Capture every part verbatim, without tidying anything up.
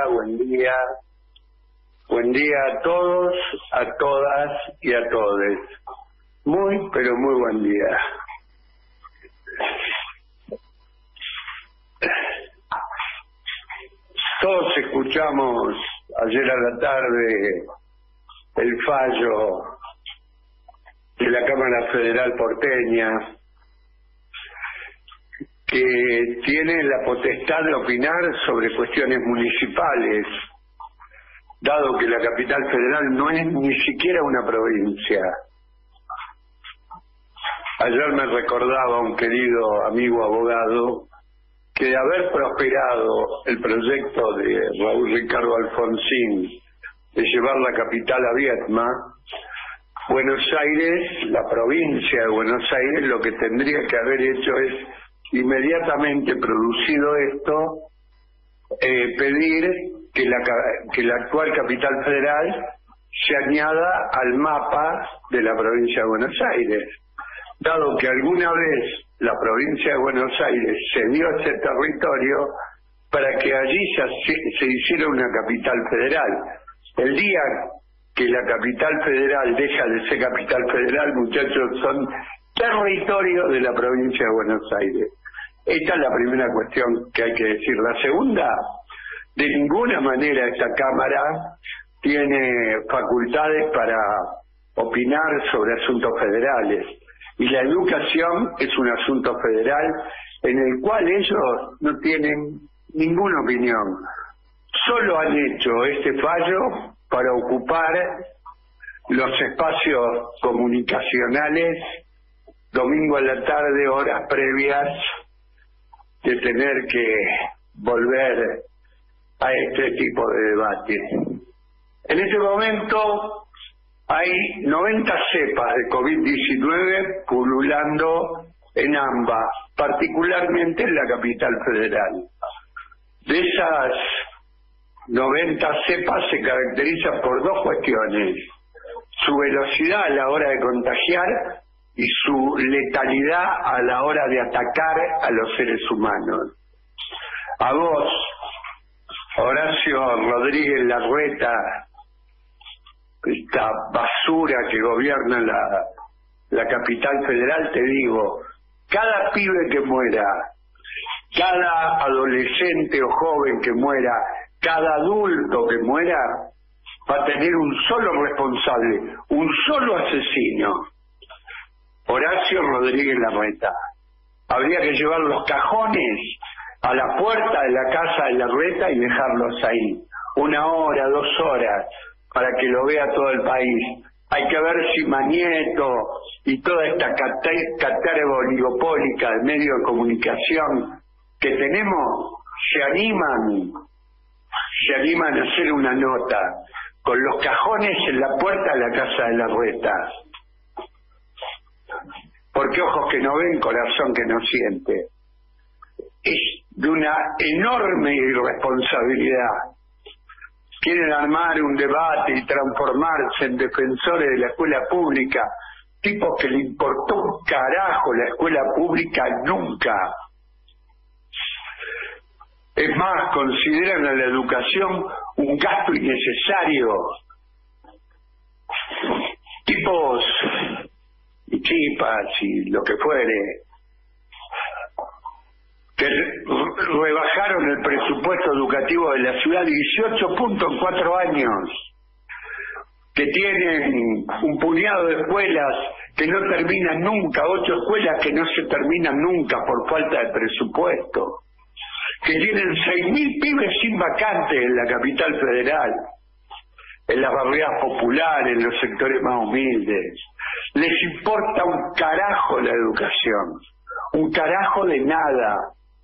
buen día. Buen día a todos, a todas y a todes. Muy, pero muy buen día. Todos escuchamos ayer a la tarde el fallo de la Cámara Federal porteña, que tiene la potestad de opinar sobre cuestiones municipales, dado que la capital federal no es ni siquiera una provincia. Ayer me recordaba un querido amigo abogado que de haber prosperado el proyecto de Raúl Ricardo Alfonsín de llevar la capital a Viedma, Buenos Aires, la provincia de Buenos Aires, lo que tendría que haber hecho es, inmediatamente producido esto, eh, pedir que la, que la actual capital federal se añada al mapa de la provincia de Buenos Aires, dado que alguna vez la provincia de Buenos Aires cedió ese territorio para que allí se, se hiciera una capital federal. El día que la capital federal deja de ser capital federal, muchachos, son territorio de la provincia de Buenos Aires. Esta es la primera cuestión que hay que decir. La segunda, de ninguna manera esta Cámara tiene facultades para opinar sobre asuntos federales, y la educación es un asunto federal en el cual ellos no tienen ninguna opinión. Solo han hecho este fallo para ocupar los espacios comunicacionales domingo a la tarde, horas previas de tener que volver a este tipo de debate. En este momento hay noventa cepas de COVID diecinueve pululando en AMBA, particularmente en la capital federal. De esas noventa cepas se caracterizan por dos cuestiones: su velocidad a la hora de contagiar y su letalidad a la hora de atacar a los seres humanos. A vos, Horacio Rodríguez Larreta, esta basura que gobierna la, la capital federal, te digo, cada pibe que muera, cada adolescente o joven que muera, cada adulto que muera, va a tener un solo responsable, un solo asesino: Horacio Rodríguez Larreta. Habría que llevar los cajones a la puerta de la casa de Larreta y dejarlos ahí, una hora, dos horas, para que lo vea todo el país. Hay que ver si Manieto y toda esta caterva oligopólica de medios de comunicación que tenemos se animan, se animan a hacer una nota con los cajones en la puerta de la casa de Larreta. Porque ojos que no ven, corazón que no siente. Es de una enorme irresponsabilidad. Quieren armar un debate y transformarse en defensores de la escuela pública, tipos que le importó un carajo la escuela pública nunca. Es más, consideran a la educación un gasto innecesario. Tipos y chipas y lo que fuere, que rebajaron el presupuesto educativo de la ciudad dieciocho puntos en cuatro años, que tienen un puñado de escuelas que no terminan nunca, ocho escuelas que no se terminan nunca por falta de presupuesto, que tienen seis mil pibes sin vacantes en la capital federal, en las barriadas populares, en los sectores más humildes. Les importa un carajo la educación, un carajo de nada.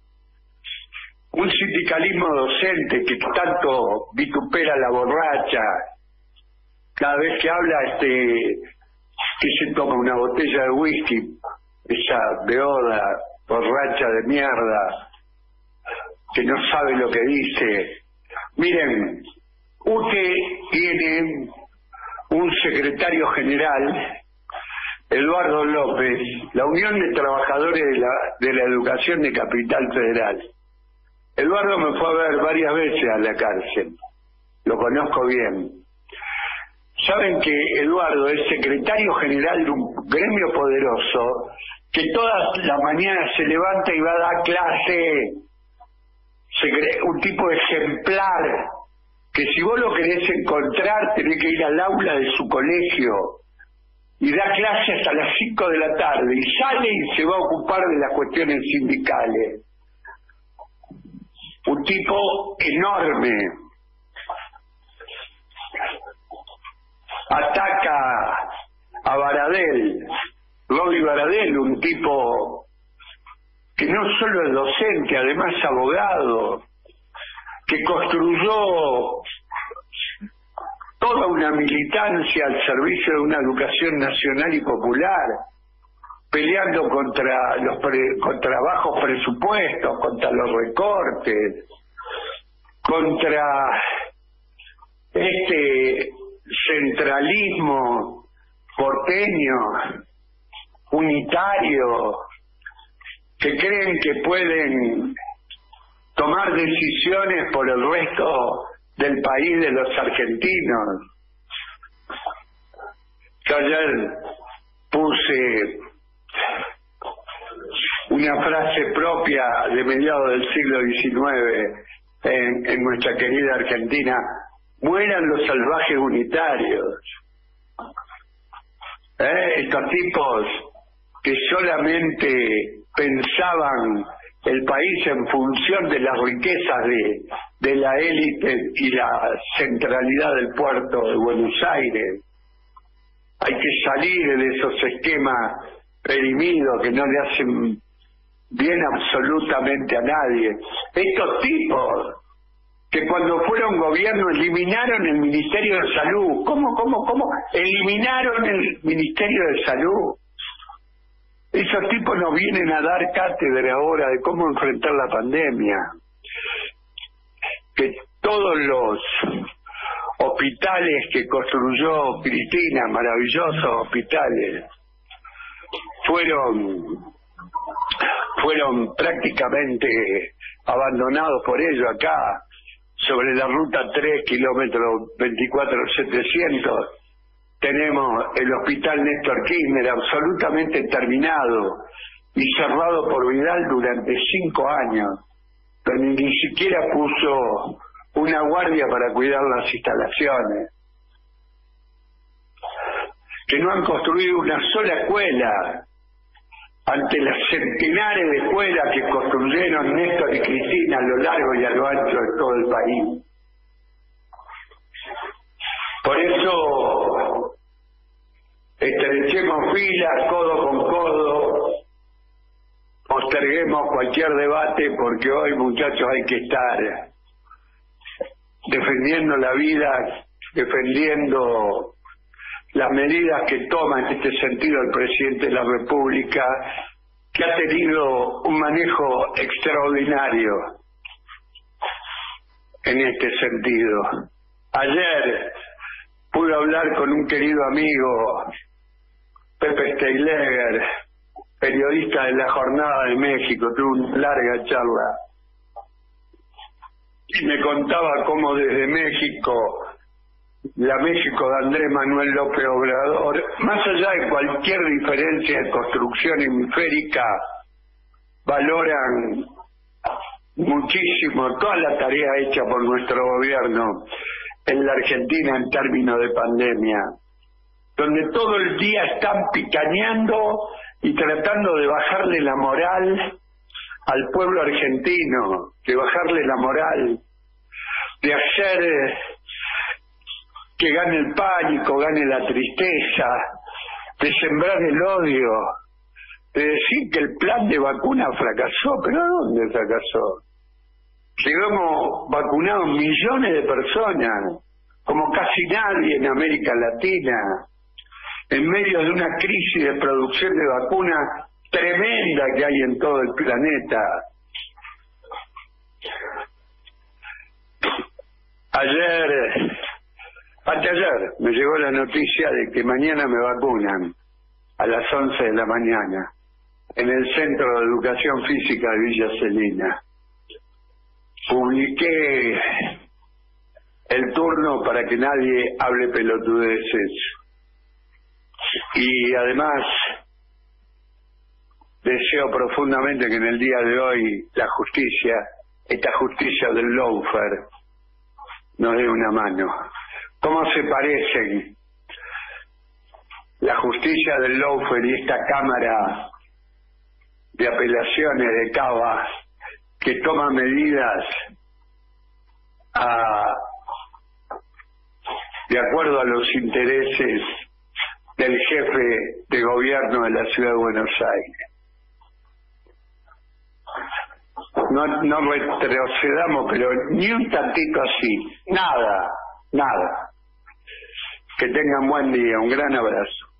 Un sindicalismo docente que tanto vitupera la borracha, cada vez que habla, este que se toma una botella de whisky, esa beoda borracha de mierda, que no sabe lo que dice. Miren, U T E tiene un secretario general, Eduardo López, la Unión de Trabajadores de la, de la Educación de Capital Federal. Eduardo me fue a ver varias veces a la cárcel, lo conozco bien. Saben que Eduardo es secretario general de un gremio poderoso que todas las mañanas se levanta y va a dar clase, un tipo ejemplar, que si vos lo querés encontrar tenés que ir al aula de su colegio y da clase hasta las cinco de la tarde y sale y se va a ocupar de las cuestiones sindicales. Un tipo enorme. Ataca a Baradel, Roby Baradel, un tipo que no solo es docente, además abogado, que construyó toda una militancia al servicio de una educación nacional y popular, peleando contra los pre, contra bajos presupuestos, contra los recortes, contra este centralismo porteño, unitario, que creen que pueden tomar decisiones por el resto del país de los argentinos. Yo ayer puse una frase propia de mediados del siglo diecinueve en, en nuestra querida Argentina: mueran los salvajes unitarios. ¿Eh? Estos tipos que solamente pensaban el país en función de las riquezas de, de la élite y la centralidad del puerto de Buenos Aires. Hay que salir de esos esquemas redimidos que no le hacen bien absolutamente a nadie. Estos tipos que cuando fueron gobierno eliminaron el Ministerio de Salud. ¿Cómo, cómo, cómo? Eliminaron el Ministerio de Salud. Esos tipos nos vienen a dar cátedra ahora de cómo enfrentar la pandemia. Que todos los hospitales que construyó Cristina, maravillosos hospitales, fueron fueron prácticamente abandonados por ellos acá, sobre la ruta tres, kilómetro veinticuatro setecientos. Tenemos el hospital Néstor Kirchner absolutamente terminado y cerrado por Vidal durante cinco años, donde ni siquiera puso una guardia para cuidar las instalaciones. Que no han construido una sola escuela ante las centenares de escuelas que construyeron Néstor y Cristina a lo largo y a lo ancho de todo el país. Por eso estrechemos filas, codo con codo, posterguemos cualquier debate, porque hoy, muchachos, hay que estar defendiendo la vida, defendiendo las medidas que toma en este sentido el presidente de la República, que ha tenido un manejo extraordinario en este sentido. Ayer pude hablar con un querido amigo, Pepe Steyleger, periodista de La Jornada de México, tuve una larga charla y me contaba cómo desde México, la México de Andrés Manuel López Obrador, más allá de cualquier diferencia de construcción hemisférica, valoran muchísimo toda la tarea hecha por nuestro gobierno en la Argentina en términos de pandemia, donde todo el día están picaneando y tratando de bajarle la moral al pueblo argentino, de bajarle la moral, de hacer que gane el pánico, gane la tristeza, de sembrar el odio, de decir que el plan de vacuna fracasó. ¿Pero dónde fracasó? Llegamos vacunados millones de personas, como casi nadie en América Latina, en medio de una crisis de producción de vacunas tremenda que hay en todo el planeta. Ayer, anteayer, me llegó la noticia de que mañana me vacunan a las once de la mañana en el Centro de Educación Física de Villa Celina. publiqué el turno para que nadie hable pelotudeces. Y además deseo profundamente que en el día de hoy la justicia, esta justicia del lawfare, nos dé una mano. ¿Cómo se parecen la justicia del lawfare y esta Cámara de Apelaciones de Cava, que toma medidas a, de acuerdo a los intereses del jefe de gobierno de la Ciudad de Buenos Aires? No, no retrocedamos, pero ni un tantito así, nada, nada. Que tengan buen día, un gran abrazo.